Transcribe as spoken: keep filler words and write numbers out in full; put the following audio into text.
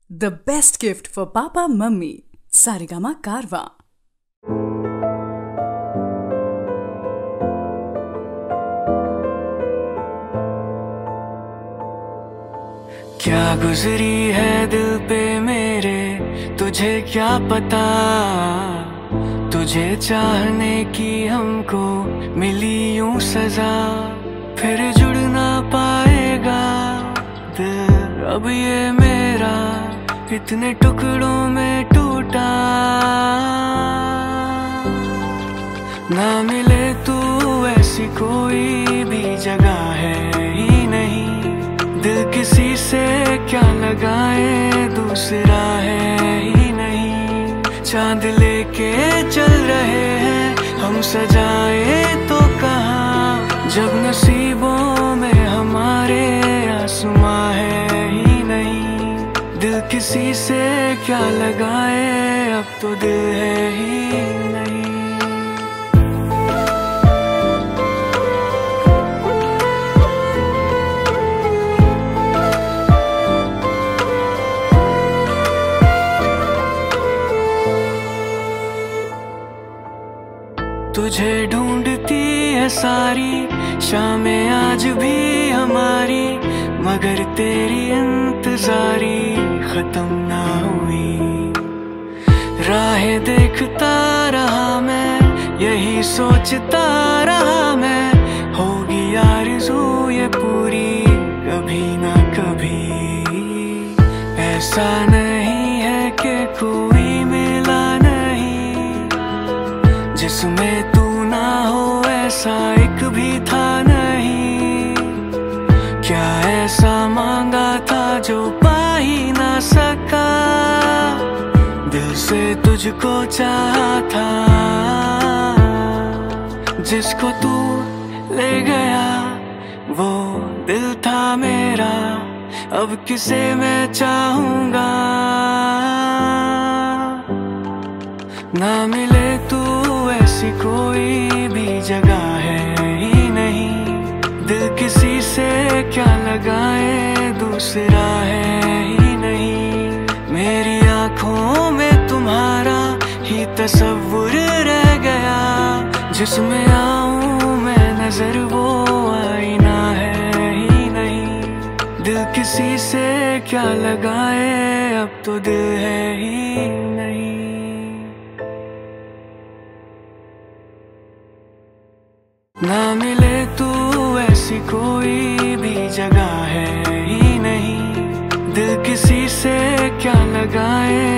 The best gift for Papa Mummy. Saregama Karwa. क्या गुजरी है दिल पे मेरे तुझे क्या पता, तुझे चाहने की हमको मिली यूं सजा। फिर जुड़ ना पाएगा दिल अब ये मेरा, इतने टुकड़ों में टूटा। ना मिले तू ऐसी कोई भी जगह है ही नहीं, दिल किसी से क्या लगाए दूसरा है ही नहीं। चांद लेके चल रहे हैं हम सजाए तो कहाँ, जब नसीबों में हमारे आसमां है ही नहीं। दिल किसी से क्या लगाए अब तो दिल है ही नहीं। तुझे ढूंढती है सारी शामें आज भी हमारी, मगर तेरी इंतजारी खत्म ना हुई। राहें देखता रहा मैं, यही सोचता रहा मैं, होगी आरज़ू ये पूरी कभी ना कभी। ऐसा नहीं है कि कोई मिला नहीं जिसमें तू ना हो, ऐसा एक भी था नहीं। क्या ऐसा मांगा था जो पा ही ना सका, दिल से तुझको चाहा था। जिसको तू ले गया वो दिल था मेरा, अब किसे मैं चाहूंगा। ना मिले तू ऐसी कोई भी जगह है ही नहीं, दिल किसी से क्या लगाए दूसरा है ही नहीं। मेरी आँखों में तुम्हारा ही तस्वुर रह गया, जिसमें आऊं मैं नजर वो आईना है ही नहीं। दिल किसी से क्या लगाए अब तो दिल है ही नहीं। ना मिले तू ऐसी कोई भी जगह है ही नहीं, दिल किसी से क्या लगाए